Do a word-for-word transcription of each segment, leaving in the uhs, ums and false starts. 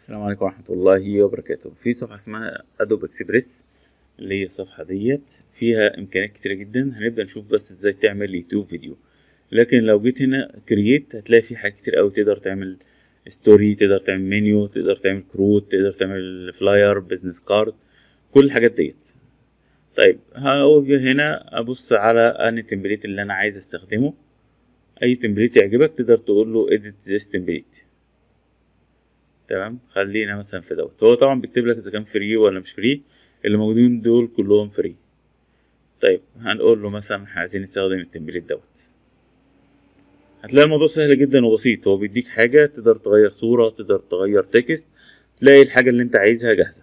السلام عليكم ورحمة الله وبركاته. في صفحة اسمها ادوب اكسبريس، اللي هي الصفحة ديت فيها امكانيات كتيرة جدا. هنبدأ نشوف بس ازاي تعمل يوتيوب فيديو. لكن لو جيت هنا كرييت هتلاقي في حاجات كتير اوي. تقدر تعمل ستوري، تقدر تعمل منيو، تقدر تعمل كروت، تقدر تعمل فلاير، بزنس كارد، كل الحاجات ديت. طيب هاجي هنا ابص على ان التمبليت اللي انا عايز استخدمه. اي تمبليت يعجبك تقدر تقول له edit this template. تمام، خلينا مثلا في دوت. هو طبعا بيكتب لك اذا كان فري ولا مش فري. اللي موجودين دول كلهم فري. طيب هنقول له مثلا احنا عايزين نستخدم التمبليت دوت. هتلاقي الموضوع سهل جدا وبسيط. هو بيديك حاجة تقدر تغير صورة، تقدر تغير تكست، تلاقي الحاجة اللي انت عايزها جاهزة.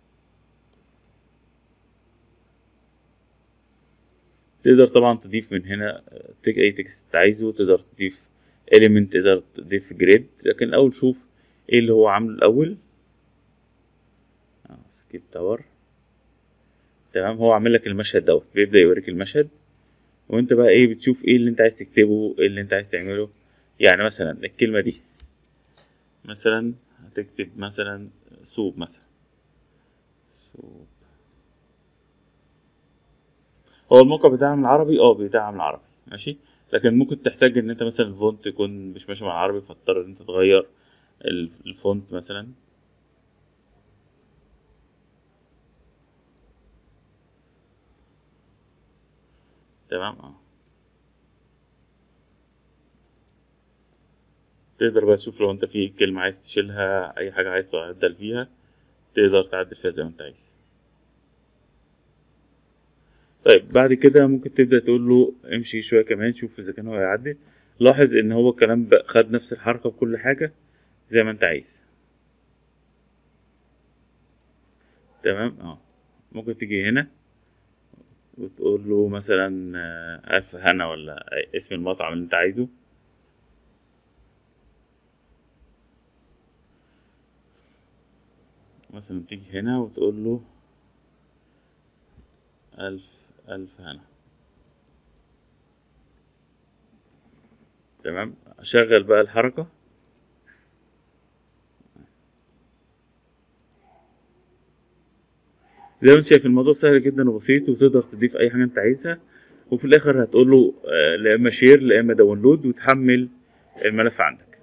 تقدر طبعا تضيف من هنا تك اي تكست انت عايزه، تقدر تضيف element، تقدر تضيف جريد. لكن الاول شوف ايه اللي هو عامله الاول. سكيب تاور. تمام، هو عامل لك المشهد دوت، بيبدأ يوريك المشهد وانت بقى ايه بتشوف ايه اللي انت عايز تكتبه، ايه اللي انت عايز تعمله. يعني مثلا الكلمة دي مثلا هتكتب مثلا سوب مثلا. سوب. هو الموقع بيدعم العربي، اه بيدعم العربي ماشي. لكن ممكن تحتاج ان انت مثلا الفونت يكون مش ماشي مع العربي، فتضطر ان انت تغير الف- الفونت مثلا. تمام اه. تقدر بقى تشوف لو انت في كلمة عايز تشيلها، اي حاجة عايز تعدل فيها تقدر تعدل فيها زي ما انت عايز. طيب بعد كده ممكن تبدأ تقول له امشي شوية كمان، شوف إذا كان هو هيعدل. لاحظ إن هو الكلام بقى خد نفس الحركة بكل حاجة زي ما أنت عايز. تمام اه. ممكن تيجي هنا وتقول له مثلا آه، ألف هنا، ولا اسم المطعم اللي أنت عايزه. مثلا تيجي هنا وتقول له ألف ألف هنا. تمام، أشغل بقى الحركة. زي ما انت شايف الموضوع سهل جدا وبسيط، وتقدر تضيف اي حاجه انت عايزها. وفي الاخر هتقول له آه، لا اما شير لا اما داونلود وتحمل الملف عندك.